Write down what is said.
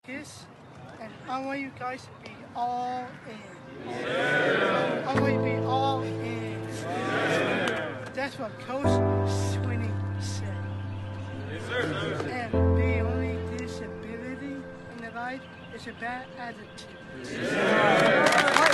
focus, and I want you guys to be all in. I want you to be all in. That's what Coach Swinney said. And the only disability in the life is a bad attitude.